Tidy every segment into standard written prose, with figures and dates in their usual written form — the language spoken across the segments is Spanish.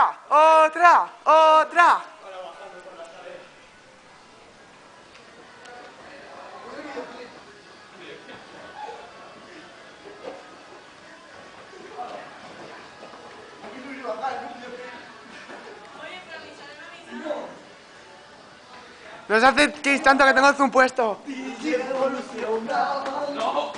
¡Otra! ¡Otra! ¡Otra! No os acerquéis tanto que tengo el zoom puesto. No.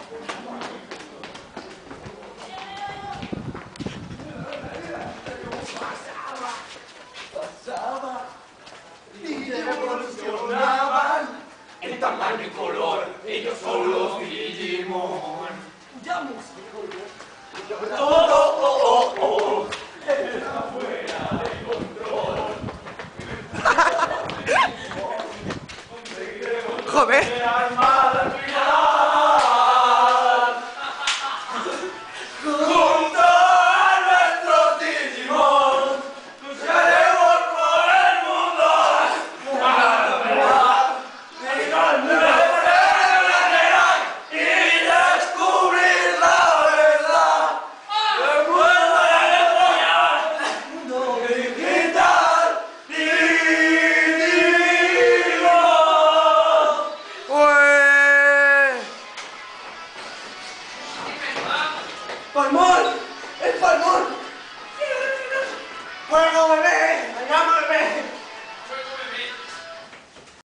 Y evolucionaban en tamaño y color. Ellos son los Digimon. ¡Huyamos!